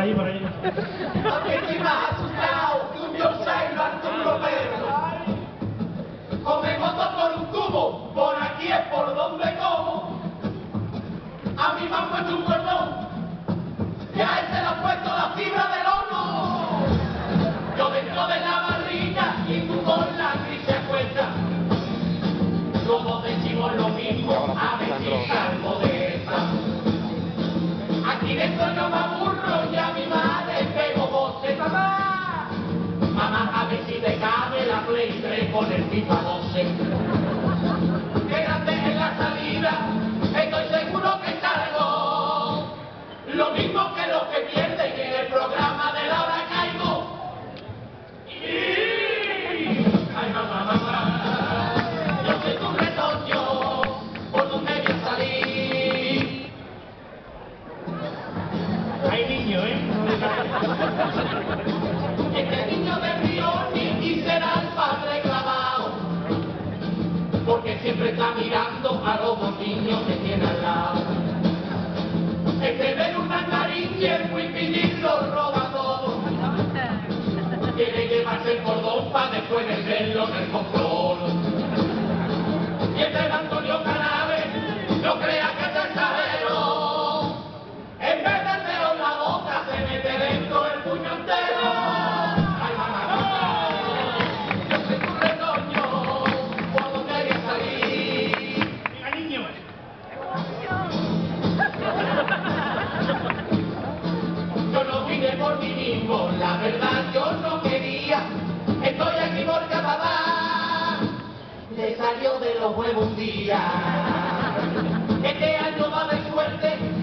ahí, por ahí. Aunque estoy más asustado que un Yorkshire y Arturo Pedro. Comemos dos por un cubo, por aquí es por donde como. A mí me han puesto un cordón, y a él se le ha puesto la fibra del horno. Yo dentro de la barriga y tú con la gris se acuesta. Como decimos lo mismo, a ver si salgo de esta. Aquí dentro yo me aburro y a mi madre pego voces. Mamá, mamá, a ver si te cabe la Play 3 con el FIFA 12. Quédate en la salida, estoy seguro que salgo. Lo mismo que los que pierden en el programa de la hora caigo. Ay, mamá, mamá, yo soy tu retoño, por donde voy a salir. Hay niño, ¿eh? Este niño de Rioni y será el padre clavado, porque siempre está mirando a los dos niños que tiene al lado. Este ve una nariz y el wipillín lo roba todo. Quiere llevarse el cordón para después venderlo en el control. Y este Antonio Canaves no crea que te exagero. En vez de hacerlo en la boca se mete dentro el puño entero. Ay, mamá, mamá, yo soy tu retoño, por donde hay que salir. Venga, niño. Yo no vine por mí mismo, la verdad yo no quería. Estoy aquí porque a papá le salió de los huevos un día. Este año va de suerte